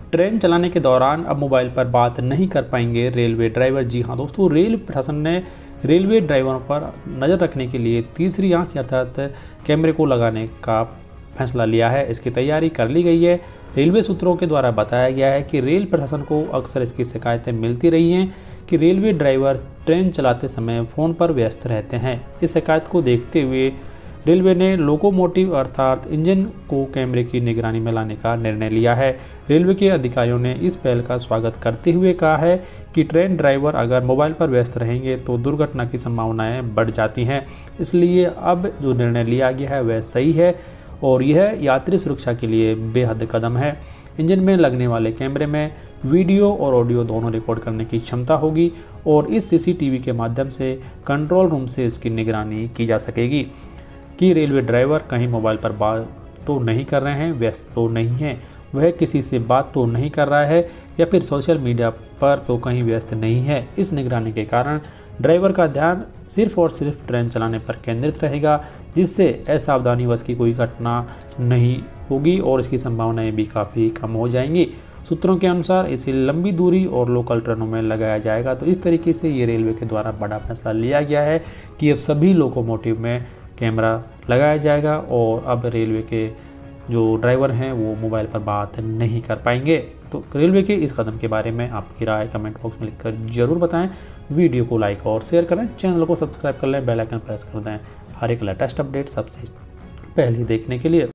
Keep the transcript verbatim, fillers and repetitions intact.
Train चलाने के दौरान अब मोबाइल पर बात नहीं कर पाएंगे रेलवे ड्राइवर। जी हाँ दोस्तों, रेल प्रशासन ने रेलवे ड्राइवरों पर नज़र रखने के लिए तीसरी आंख अर्थात कैमरे को लगाने का फैसला लिया है। इसकी तैयारी कर ली गई है। रेलवे सूत्रों के द्वारा बताया गया है कि रेल प्रशासन को अक्सर इसकी शिकायतें मिलती रही हैं कि रेलवे ड्राइवर ट्रेन चलाते समय फ़ोन पर व्यस्त रहते हैं। इस शिकायत को देखते हुए रेलवे ने लोकोमोटिव अर्थात इंजन को कैमरे की निगरानी में लाने का निर्णय लिया है। रेलवे के अधिकारियों ने इस पहल का स्वागत करते हुए कहा है कि ट्रेन ड्राइवर अगर मोबाइल पर व्यस्त रहेंगे तो दुर्घटना की संभावनाएं बढ़ जाती हैं। इसलिए अब जो निर्णय लिया गया है वह सही है और यह यात्री सुरक्षा के लिए बेहद कदम है। इंजन में लगने वाले कैमरे में वीडियो और ऑडियो दोनों रिकॉर्ड करने की क्षमता होगी और इस सीसीटीवी के माध्यम से कंट्रोल रूम से इसकी निगरानी की जा सकेगी कि रेलवे ड्राइवर कहीं मोबाइल पर बात तो नहीं कर रहे हैं, व्यस्त तो नहीं हैं, वह किसी से बात तो नहीं कर रहा है या फिर सोशल मीडिया पर तो कहीं व्यस्त नहीं है। इस निगरानी के कारण ड्राइवर का ध्यान सिर्फ और सिर्फ ट्रेन चलाने पर केंद्रित रहेगा, जिससे असावधानीवश की कोई घटना नहीं होगी और इसकी संभावनाएं भी काफ़ी कम हो जाएंगी। सूत्रों के अनुसार इसे लंबी दूरी और लोकल ट्रेनों में लगाया जाएगा। तो इस तरीके से ये रेलवे के द्वारा बड़ा फैसला लिया गया है कि अब सभी लोकोमोटिव में कैमरा लगाया जाएगा और अब रेलवे के जो ड्राइवर हैं वो मोबाइल पर बात नहीं कर पाएंगे। तो रेलवे के इस कदम के बारे में आपकी राय कमेंट बॉक्स में लिखकर जरूर बताएं। वीडियो को लाइक और शेयर करें, चैनल को सब्सक्राइब कर लें, बेल आइकन प्रेस कर दें हर एक लेटेस्ट अपडेट सबसे पहले देखने के लिए।